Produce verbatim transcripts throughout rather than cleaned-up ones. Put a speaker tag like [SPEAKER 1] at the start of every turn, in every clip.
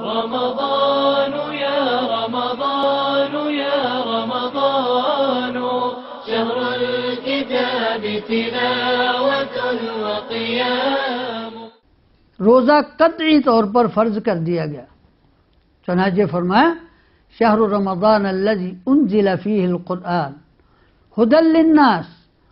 [SPEAKER 1] رمضان يا رمضان يا رمضان شهر الكتاب تلاوة وقيام.
[SPEAKER 2] روزہ قطعی طور پر فرض کر دیا گیا. چنانچہ فرمایا شہر رمضان الذی انزل فیہ القرآن ہدی للناس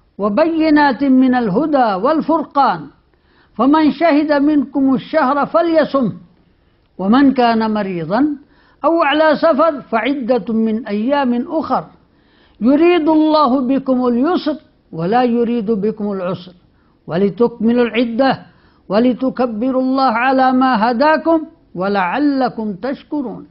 [SPEAKER 2] وبینات من الہدی والفرقان فمن شہد منکم الشہر فلیصم ومن كان مريضا أو على سفر فعدة من أيام أخر يريد الله بكم اليسر ولا يريد بكم العسر ولتكملوا العدة ولتكبروا الله على ما هداكم ولعلكم تشكرون.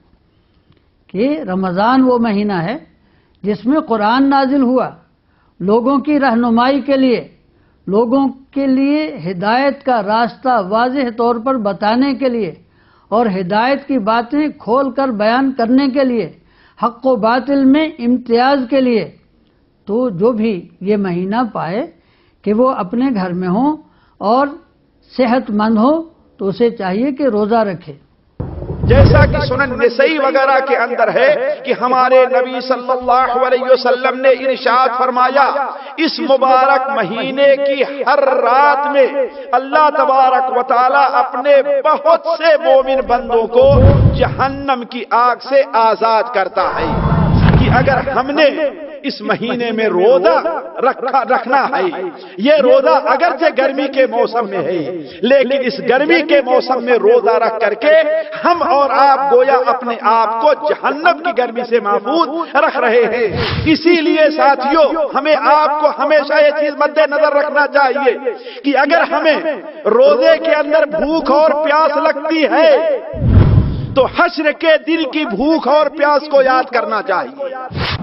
[SPEAKER 2] کہ رمضان وہ مہینہ ہے جس میں قرآن نازل ہوا لوگوں کی رہنمائی کے لیے، لوگوں کے لیے ہدایت کا راستہ واضح طور پر بتانے کے لیے اور ہدایت کی باتیں کھول کر بیان کرنے کے لیے، حق و باطل میں امتیاز کے لیے. تو جو بھی یہ مہینہ پائے کہ وہ اپنے گھر میں ہوں اور صحت مند ہو تو اسے چاہیے کہ روزہ رکھے.
[SPEAKER 3] جیسا کہ سنن نسائی وغیرہ کے اندر ہے کہ ہمارے نبی صلی اللہ علیہ وسلم نے ارشاد فرمایا اس مبارک مہینے کی ہر رات میں اللہ تبارک و تعالی اپنے بہت سے مومن بندوں کو جہنم کی آگ سے آزاد کرتا ہے. کہ اگر ہم نے اس مہینے میں روزہ رکھا رکھنا ہے، یہ روزہ اگرچہ گرمی کے موسم میں ہے لیکن اس گرمی کے موسم میں روزہ رکھ کر کے ہم اور آپ گویا اپنے آپ کو جہنم کی گرمی سے محفوظ رکھ رہے ہیں. اسی لیے ساتھیوں ہمیں آپ کو ہمیشہ یہ چیز مد نظر رکھنا چاہیے کہ اگر ہمیں روزے کے اندر بھوک اور پیاس لگتی ہے تو حشر کے دن کی بھوک اور پیاس کو یاد کرنا چاہیے.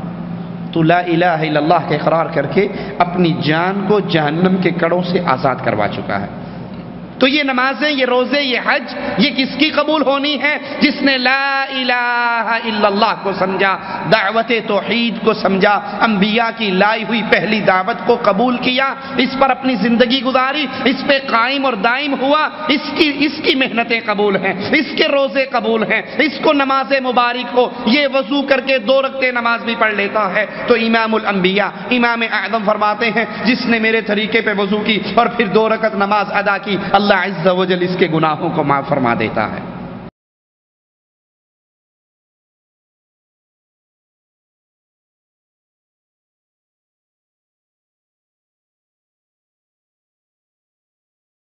[SPEAKER 4] تو لا الہ الا اللہ کا اقرار کر کے اپنی جان کو جہنم کے کڑوں سے آزاد کروا چکا ہے. تو یہ نمازیں، یہ روزے، یہ حج، یہ کس کی قبول ہونی ہے؟ جس نے لا الہ الا اللہ کو سمجھا، دعوت توحید کو سمجھا، انبیاء کی لائی ہوئی پہلی دعوت کو قبول کیا، اس پر اپنی زندگی گزاری، اس پہ قائم اور دائم ہوا. اس کی اس کی محنتیں قبول ہیں، اس کے روزے قبول ہیں، اس کو نماز مبارک ہو، یہ وضو کر کے دو رکعتیں نماز بھی پڑھ لیتا ہے تو امام الانبیاء امام اعظم فرماتے ہیں جس نے میرے طریقے پہ وضو کی اور پھر دو رکعت نماز ادا کی اللہ عز و جل اس کے گناہوں کو معاف فرما دیتا ہے.